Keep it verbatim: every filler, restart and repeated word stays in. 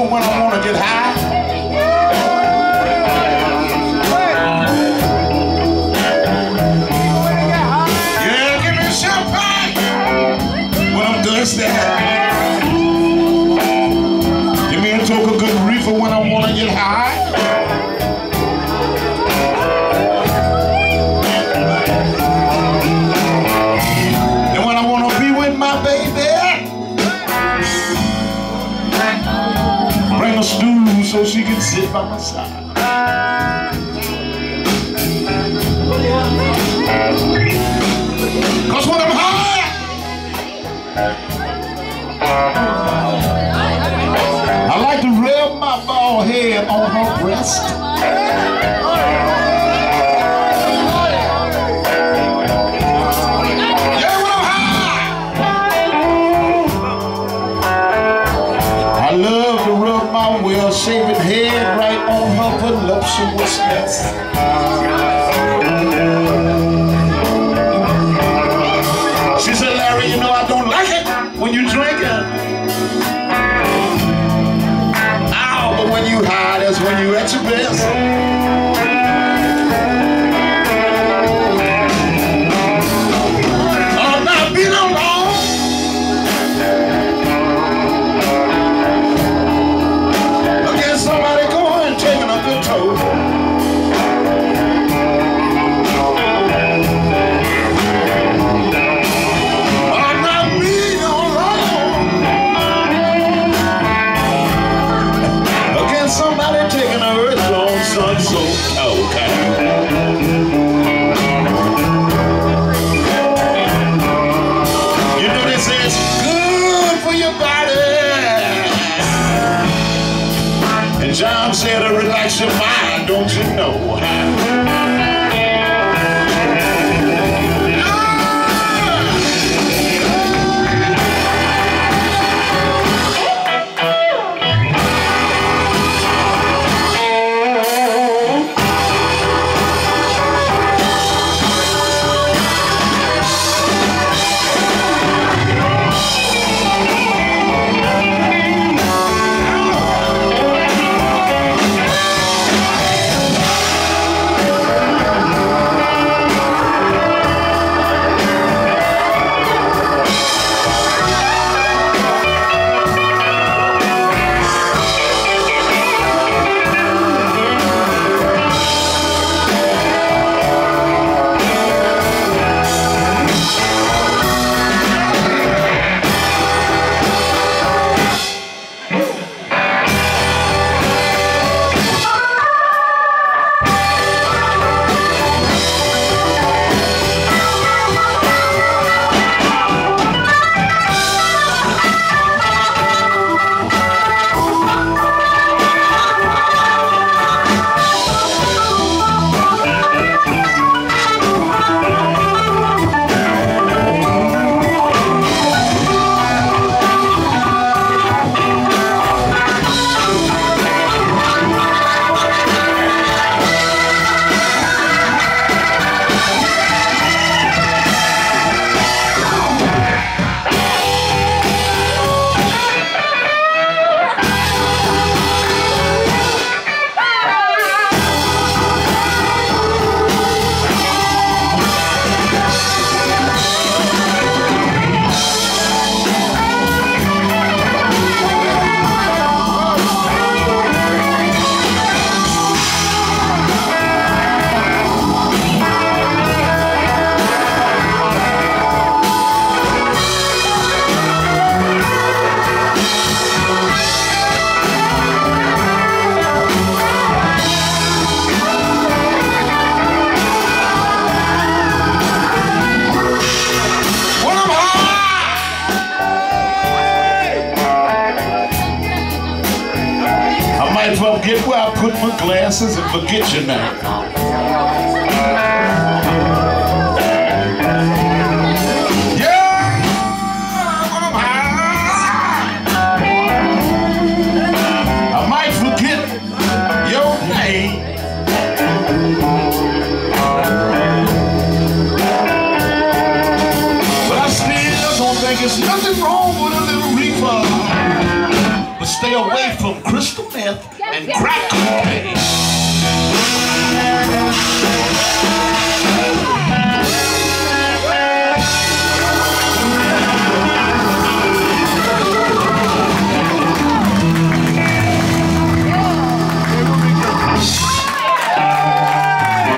reefer when I want to get high. Yeah, give me champagne when I'm thirsty. Give me a toke of good reefer when I want to get high. And when I want to be with my baby, bring a stool so she can sit by my side. Cause when I'm high, I like to rub my bald head on her breast. Yeah, when I'm high, I love to rub my well-shaven head right on her voluptuousness. She said, Larry, you know I don't like it when you drink it. Ow, but when you high, that's when you at your best. Oh, now be no long. Look at somebody going, taking a good toll. Somebody taking a earth long sun so okay. You know they say it's good for your body, and John said to relax your mind, don't you know? Get where I put my glasses and forget your name. Yeah, when I'm high, I might forget your name. But I still don't think there's nothing wrong with a little reefer. But stay stay away from crystal meth and crack cocaine.